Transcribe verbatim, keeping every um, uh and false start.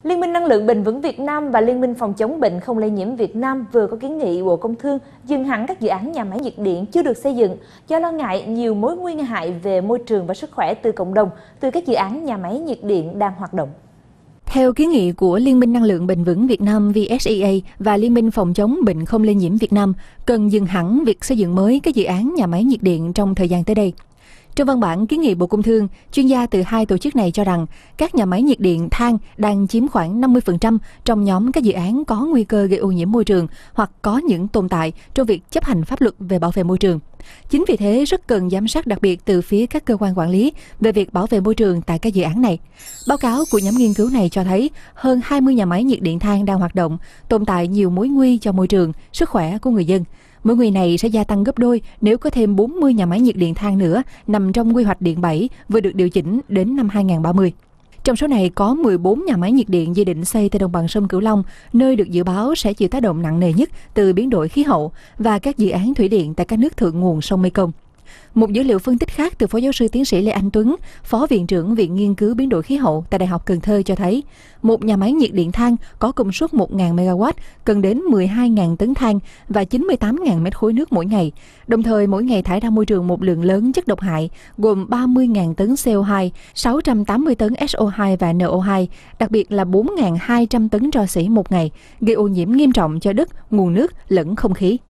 Liên minh Năng lượng bền vững Việt Nam và Liên minh phòng chống bệnh không lây nhiễm Việt Nam vừa có kiến nghị Bộ Công Thương dừng hẳn các dự án nhà máy nhiệt điện chưa được xây dựng do lo ngại nhiều mối nguy hại về môi trường và sức khỏe từ cộng đồng từ các dự án nhà máy nhiệt điện đang hoạt động. Theo kiến nghị của Liên minh Năng lượng bền vững Việt Nam V S E A và Liên minh phòng chống bệnh không lây nhiễm Việt Nam, cần dừng hẳn việc xây dựng mới các dự án nhà máy nhiệt điện trong thời gian tới đây. Trong văn bản kiến nghị Bộ Công Thương, chuyên gia từ hai tổ chức này cho rằng các nhà máy nhiệt điện than đang chiếm khoảng năm mươi phần trăm trong nhóm các dự án có nguy cơ gây ô nhiễm môi trường hoặc có những tồn tại trong việc chấp hành pháp luật về bảo vệ môi trường. Chính vì thế, rất cần giám sát đặc biệt từ phía các cơ quan quản lý về việc bảo vệ môi trường tại các dự án này. Báo cáo của nhóm nghiên cứu này cho thấy hơn hai mươi nhà máy nhiệt điện than đang hoạt động, tồn tại nhiều mối nguy cho môi trường, sức khỏe của người dân. Mối nguy này sẽ gia tăng gấp đôi nếu có thêm bốn mươi nhà máy nhiệt điện than nữa nằm trong quy hoạch điện bảy vừa được điều chỉnh đến năm hai nghìn không trăm ba mươi. Trong số này có mười bốn nhà máy nhiệt điện dự định xây tại đồng bằng sông Cửu Long, nơi được dự báo sẽ chịu tác động nặng nề nhất từ biến đổi khí hậu, và các dự án thủy điện tại các nước thượng nguồn sông Mekong. Một dữ liệu phân tích khác từ Phó giáo sư tiến sĩ Lê Anh Tuấn, Phó Viện trưởng Viện Nghiên cứu Biến đổi khí hậu tại Đại học Cần Thơ cho thấy, một nhà máy nhiệt điện than có công suất một nghìn mê ga oát cần đến mười hai nghìn tấn than và chín mươi tám nghìn mét khối nước mỗi ngày, đồng thời mỗi ngày thải ra môi trường một lượng lớn chất độc hại gồm ba mươi nghìn tấn C O hai, sáu trăm tám mươi tấn S O hai và N O hai, đặc biệt là bốn nghìn hai trăm tấn tro xỉ một ngày, gây ô nhiễm nghiêm trọng cho đất, nguồn nước lẫn không khí.